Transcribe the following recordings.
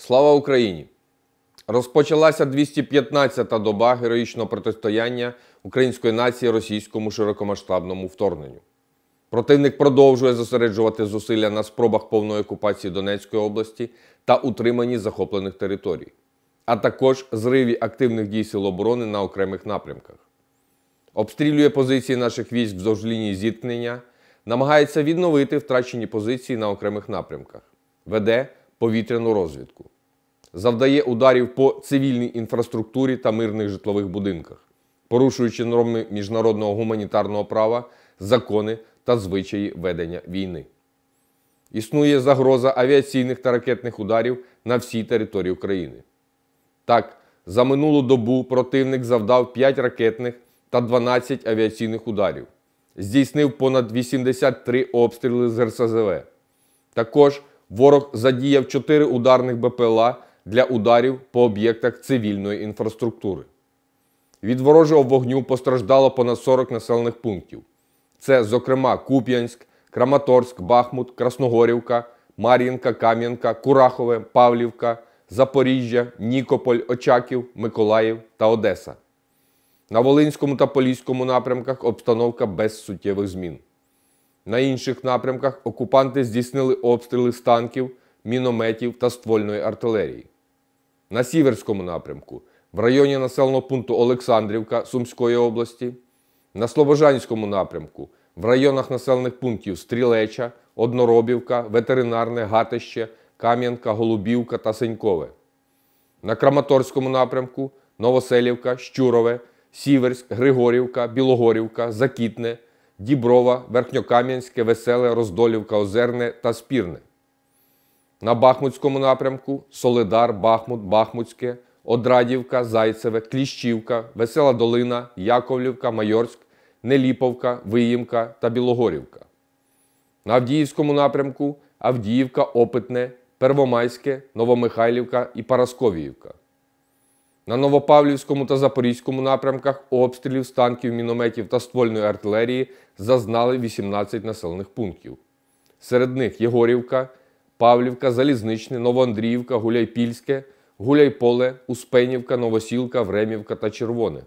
Слава Україні! Розпочалася 215-та доба героїчного протистояння української нації російському широкомасштабному вторгненню. Противник продовжує зосереджувати зусилля на спробах повної окупації Донецької області та утриманні захоплених територій, а також зриві активних дій Сил оборони на окремих напрямках. Обстрілює позиції наших військ вздовж лінії зіткнення, намагається відновити втрачені позиції на окремих напрямках, веде повітряну розвідку. Завдає ударів по цивільній інфраструктурі та мирних житлових будинках, порушуючи норми міжнародного гуманітарного права, закони та звичаї ведення війни. Існує загроза авіаційних та ракетних ударів на всій території України. Так, за минулу добу противник завдав 5 ракетних та 12 авіаційних ударів. Здійснив понад 83 обстріли з РСЗВ. Також ворог задіяв 4 ударних БПЛА для ударів по об'єктах цивільної інфраструктури. Від ворожого вогню постраждало понад 40 населених пунктів. Це, зокрема, Куп'янськ, Краматорськ, Бахмут, Красногорівка, Мар'їнка, Кам'янка, Курахове, Павлівка, Запоріжжя, Нікополь, Очаків, Миколаїв та Одеса. На Волинському та Поліському напрямках обстановка без суттєвих змін. На інших напрямках окупанти здійснили обстріли з танків, мінометів та ствольної артилерії. На Сіверському напрямку, в районі населеного пункту Олександрівка Сумської області, на Слобожанському напрямку, в районах населених пунктів Стрілеча, Одноробівка, Ветеринарне, Гатище, Кам'янка, Голубівка та Сенькове. На Краматорському напрямку Новоселівка, Щурове, Сіверськ, Григорівка, Білогорівка, Закітне, Діброва, Верхньокам'янське, Веселе, Роздолівка, Озерне та Спірне. На Бахмутському напрямку Солидар, Бахмут, Бахмутське, Одрадівка, Зайцеве, Кліщівка, Весела Долина, Яковлівка, Майорськ, Неліповка, Виїмка та Білогорівка. На Авдіївському напрямку Авдіївка, Опитне, Первомайське, Новомихайлівка і Парасковіївка. На Новопавлівському та Запорізькому напрямках обстрілів з танків, мінометів та ствольної артилерії зазнали 18 населених пунктів. Серед них Єгорівка, Павлівка, Залізничне, Новоандріївка, Гуляйпільське, Гуляйполе, Успенівка, Новосілка, Времівка та Червоне.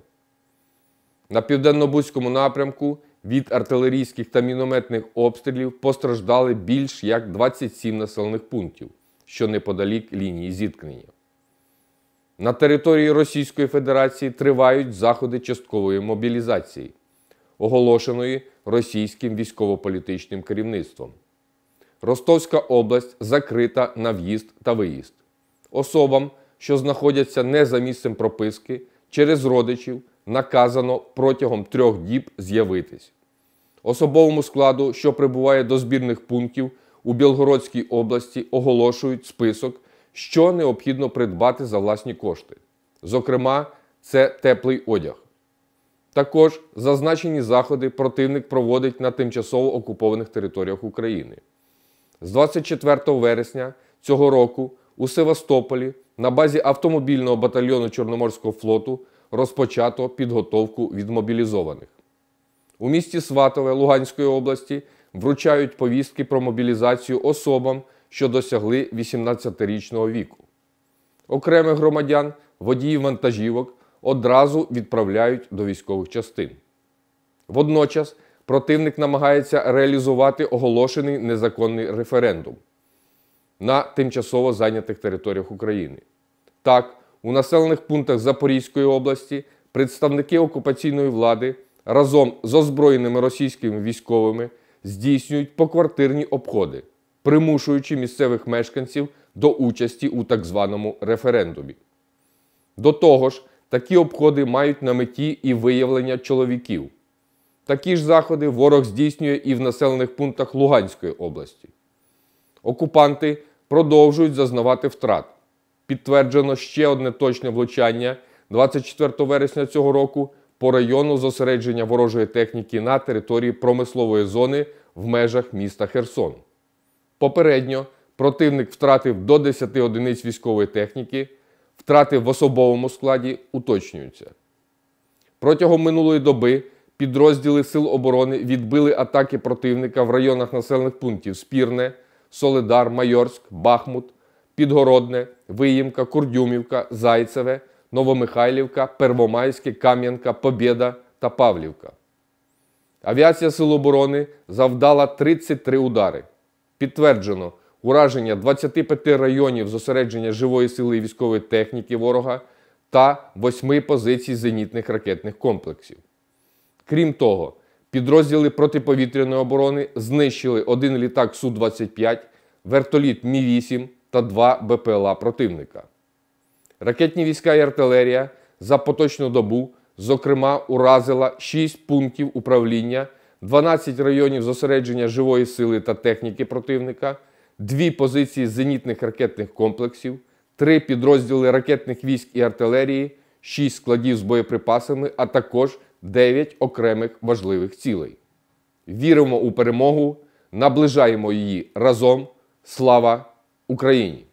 На Південно-Бузькому напрямку від артилерійських та мінометних обстрілів постраждали більш як 27 населених пунктів, що неподалік лінії зіткнення. На території Російської Федерації тривають заходи часткової мобілізації, оголошеної російським військово-політичним керівництвом. Ростовська область закрита на в'їзд та виїзд. Особам, що знаходяться не за місцем прописки, через родичів наказано протягом 3 діб з'явитись. Особовому складу, що прибуває до збірних пунктів у Білгородській області, оголошують список, що необхідно придбати за власні кошти. Зокрема, це теплий одяг. Також зазначені заходи противник проводить на тимчасово окупованих територіях України. З 24 вересня цього року у Севастополі на базі автомобільного батальйону Чорноморського флоту розпочато підготовку відмобілізованих. У місті Сватове Луганської області вручають повістки про мобілізацію особам, що досягли 18-річного віку. Окремих громадян, водіїв вантажівок одразу відправляють до військових частин. Водночас противник намагається реалізувати оголошений незаконний референдум на тимчасово зайнятих територіях України. Так, у населених пунктах Запорізької області представники окупаційної влади разом з озброєними російськими військовими здійснюють поквартирні обходи, примушуючи місцевих мешканців до участі у так званому референдумі. До того ж, такі обходи мають на меті і виявлення чоловіків. Такі ж заходи ворог здійснює і в населених пунктах Луганської області. Окупанти продовжують зазнавати втрат. Підтверджено ще одне точне влучання 24 вересня цього року по району зосередження ворожої техніки на території промислової зони в межах міста Херсон. Попередньо противник втратив до 10 одиниць військової техніки, втрати в особовому складі уточнюються. Протягом минулої доби підрозділи Сил оборони відбили атаки противника в районах населених пунктів Спірне, Солидар, Майорськ, Бахмут, Підгородне, Виїмка, Курдюмівка, Зайцеве, Новомихайлівка, Первомайське, Кам'янка, Побєда та Павлівка. Авіація Сил оборони завдала 33 удари. Підтверджено ураження 25 районів зосередження живої сили і військової техніки ворога та 8 позицій зенітних ракетних комплексів. Крім того, підрозділи протиповітряної оборони знищили 1 літак Су-25, вертоліт Мі-8 та 2 БПЛА противника. Ракетні війська і артилерія за поточну добу, зокрема, уразила 6 пунктів управління, 12 районів зосередження живої сили та техніки противника, 2 позиції зенітних ракетних комплексів, 3 підрозділи ракетних військ і артилерії, 6 складів з боєприпасами, а також 9 окремих важливих цілей. Віримо у перемогу, наближаємо її разом. Слава Україні!